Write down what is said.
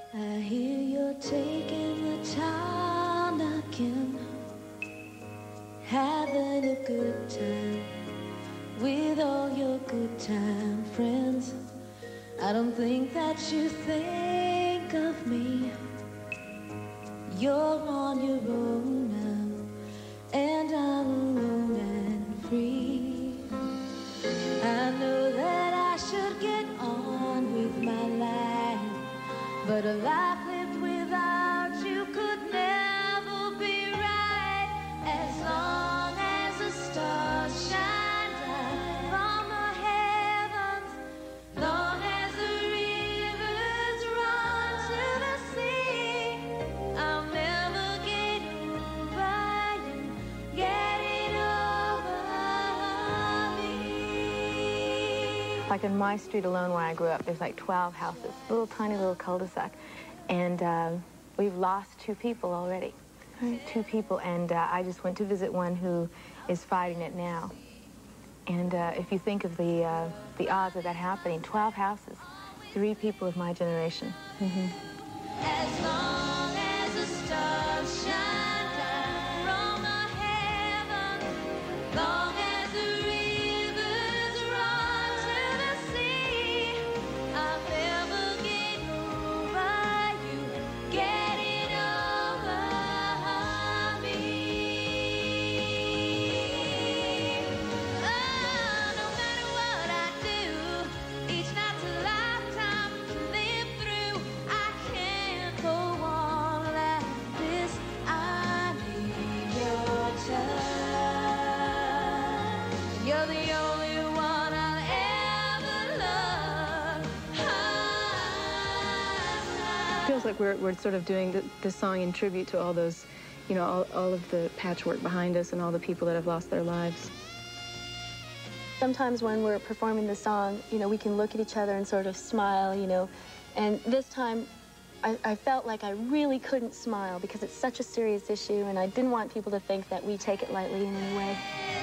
I hear you're taking the town again, having a good time with all your good time friends. I don't think that you think of me. You're on your own now, and I'm alone and free. I know that I should get on with my life, but a life lived without you could never be right. As long as the stars shine down from the heavens, long as the rivers run to the sea, I'll never get over you, getting over me. Like in my street alone where I grew up, there's like 12 houses, little tiny little cul-de-sac, and we've lost 2 people already. Right. 2 people, and I just went to visit one who is fighting it now. And if you think of the odds of that happening, 12 houses, 3 people of my generation. As long as the stars shine down from the heavens, long as the rivers run to the sea, I'll never get over you, getting over me. Oh, no matter what I do, each night's a lifetime to live through. I can't go on like this. I need your touch. You're the only one I'll ever love. It feels like we're sort of doing this song in tribute to all those, you know, all of the patchwork behind us and all the people that have lost their lives. Sometimes when we're performing the song, you know, we can look at each other and sort of smile, you know. And this time, I felt like I really couldn't smile because it's such a serious issue, and I didn't want people to think that we take it lightly in any way.